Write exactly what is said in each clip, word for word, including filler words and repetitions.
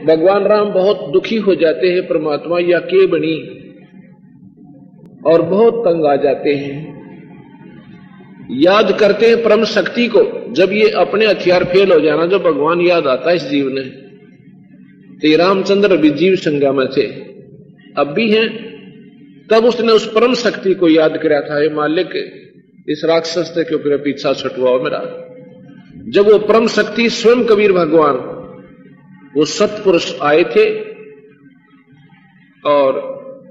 भगवान राम बहुत दुखी हो जाते हैं, परमात्मा या के बनी, और बहुत तंग आ जाते हैं। याद करते हैं परम शक्ति को। जब ये अपने हथियार फेल हो जाना, जब भगवान याद आता है इस जीव ने, तो रामचंद्र भी जीव संज्ञा में थे, अब भी हैं। तब उसने उस परम शक्ति को याद किया था, ये मालिक इस राक्षस से क्यों मेरा पीछा छुटवाओ मेरा। जब वो परम शक्ति स्वयं कबीर भगवान, वो सत्पुरुष आए थे, और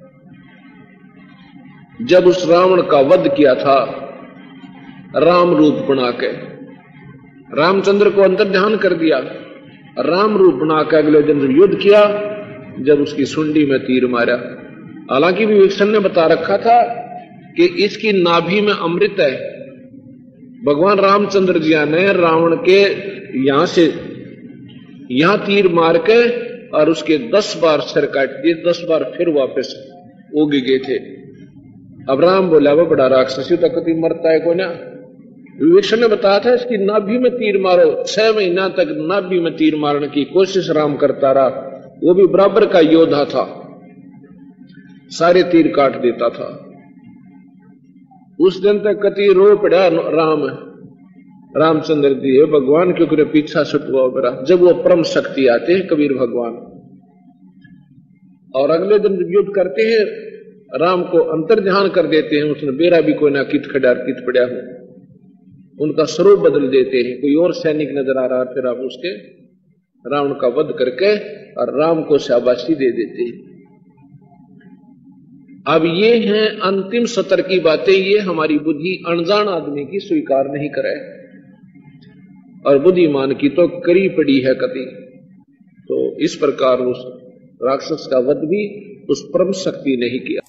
जब उस रावण का वध किया था राम रूप बना के, रामचंद्र को अंतर्ध्यान कर दिया, राम रूप बना के अगले दिन युद्ध किया, जब उसकी सुंडी में तीर मारा। हालांकि विवेचन ने बता रखा था कि इसकी नाभि में अमृत है। भगवान रामचंद्र जी ने रावण के यहां से यहां तीर मार के और उसके दस बार सिर काट दिए, दस बार फिर वापस उग गए थे। अब राम बोला वो बड़ा राक्षसी तो कभी मरता है कोई ना। विवेचन ने बताया था इसकी नाभि में तीर मारो। छह महीना तक नाभि में तीर मारने की कोशिश राम करता रहा, वो भी बराबर का योद्धा था, सारे तीर काट देता था। उस दिन तक कति रो पड़ा राम रामचंद्र जी, है भगवान क्यों करे पीछा छुटवाओ मेरा। जब वो परम शक्ति आते हैं कबीर भगवान, और अगले दिन जब युद्ध करते हैं राम को अंतर्ध्यान कर देते हैं, उसने बेरा भी कोई ना कित खड़ा कित पड़ा हो, उनका स्वरूप बदल देते हैं। कोई और सैनिक नजर आ रहा, फिर आप उसके रावण का वध करके और राम को शाबाशी दे देते हैं। अब ये हैं अंतिम सत्र की बातें, ये हमारी बुद्धि अनजान आदमी की स्वीकार नहीं करे, और बुद्धिमान की तो करी पड़ी है कति। तो इस प्रकार उस राक्षस का वध भी उस परम शक्ति ने ही किया।